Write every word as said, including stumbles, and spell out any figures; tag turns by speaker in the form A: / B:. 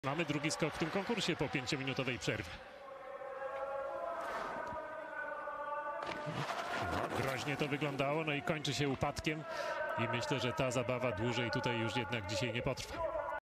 A: Mamy drugi skok w tym konkursie po pięciominutowej przerwie. No, groźnie to wyglądało, no i kończy się upadkiem. I myślę, że ta zabawa dłużej tutaj już jednak dzisiaj nie potrwa.